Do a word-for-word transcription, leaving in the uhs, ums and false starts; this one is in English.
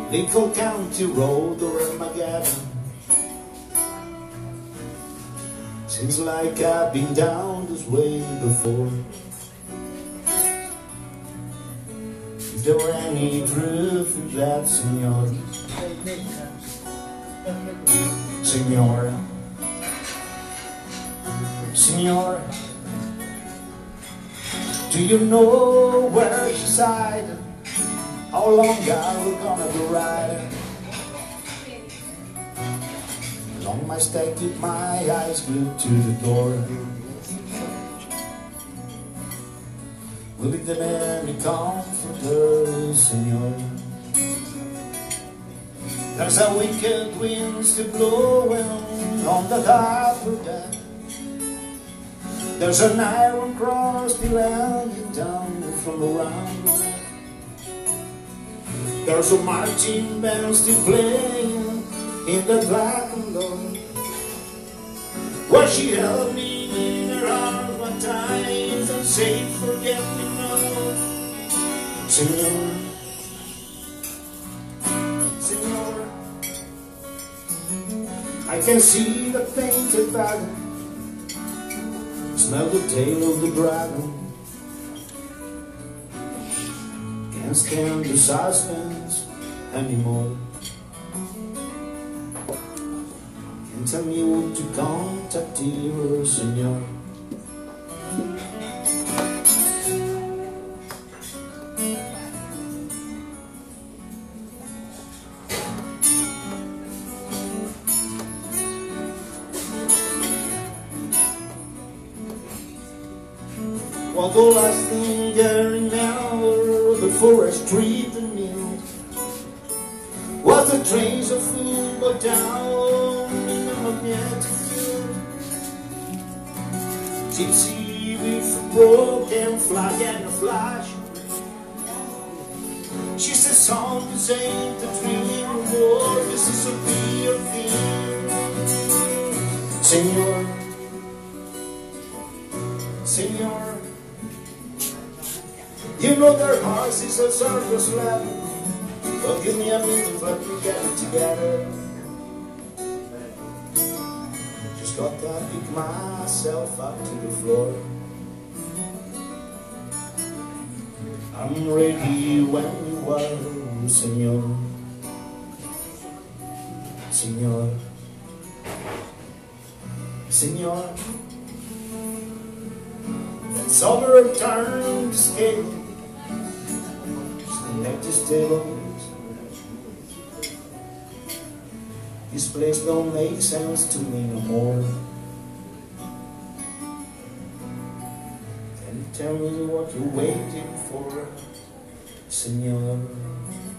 Little county road or Armageddon. Seems like I've been down this way before. Is there any truth in that, Senor? Senor, Senor, do you know where she's hiding? How long are we gonna be riding? Along my stay, keep my eyes glued to the door. Will be the any comforter, Senor? There's a wicked winds to blowing on the harbor deck. There's an iron cross still hanging down from around the neck. There's a marching band still playing in the black and dawn. Why she held me in her arms one time and said, forget me now. Senor, Senor, I can see the painted wagon, smell the tail of the dragon. Can't stand the suspense anymore. Can't tell me what to contact you, Senor. Well, the last thing I remember before I stripped and kneeled was the trains of food but down in the magnetic field. Gypsy with a broken flag and a flash. She says, son, this ain't a dream war, this is a real thing. Senor, Senor, you know their hearts is a circus level. Well, give me a minute, let me get it together. Just got to pick myself up to the floor. I'm ready when you are, Senor. Senor, Senor, let's overturn the scale. Empty tables. This place don't make sense to me no more. Can you tell me what you're waiting for, Senor?